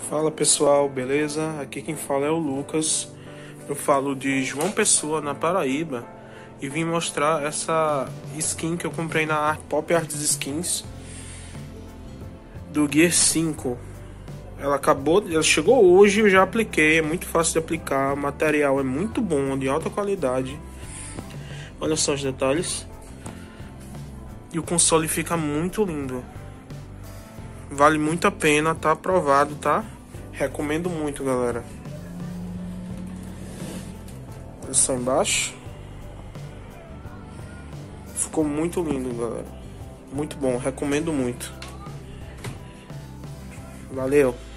Fala pessoal, beleza? Aqui quem fala é o Lucas. Eu falo de João Pessoa, na Paraíba, e vim mostrar essa skin que eu comprei na Pop Arts Skins do Gear 5. Ela chegou hoje, eu já apliquei, é muito fácil de aplicar, o material é muito bom, de alta qualidade. Olha só os detalhes. E o console fica muito lindo. Vale muito a pena, tá aprovado, tá? Recomendo muito, galera. Olha só embaixo. Ficou muito lindo, galera. Muito bom, recomendo muito. Valeu.